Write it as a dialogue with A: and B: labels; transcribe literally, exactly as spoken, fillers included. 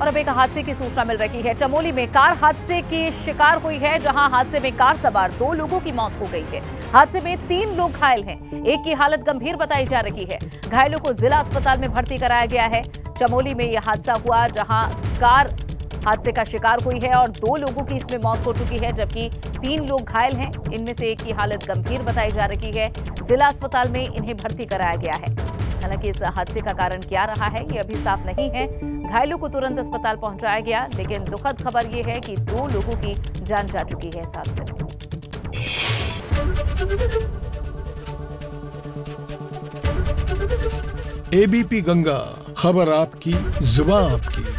A: और अब एक हादसे की सूचना मिल रही है। चमोली में कार हादसे की शिकार हुई है, जहां हादसे में कार सवार दो लोगों की मौत हो गई है। हादसे में तीन लोग घायल हैं। एक की हालत गंभीर बताई जा रही है। घायलों को जिला अस्पताल में भर्ती कराया गया है। चमोली में यह हादसा हुआ, जहां कार हादसे का शिकार हुई है और दो लोगों की इसमें मौत हो चुकी है, जबकि तीन लोग घायल हैं। इनमें से एक की हालत गंभीर बताई जा रही है। जिला अस्पताल में इन्हें भर्ती कराया गया है। हालांकि इस हादसे का कारण क्या रहा है, ये अभी साफ नहीं है। घायलों को तुरंत अस्पताल पहुंचाया गया, लेकिन दुखद खबर ये है कि दो लोगों की जान जा चुकी है इस हादसे में।
B: एबीपी गंगा, खबर आपकी, जुबान आपकी।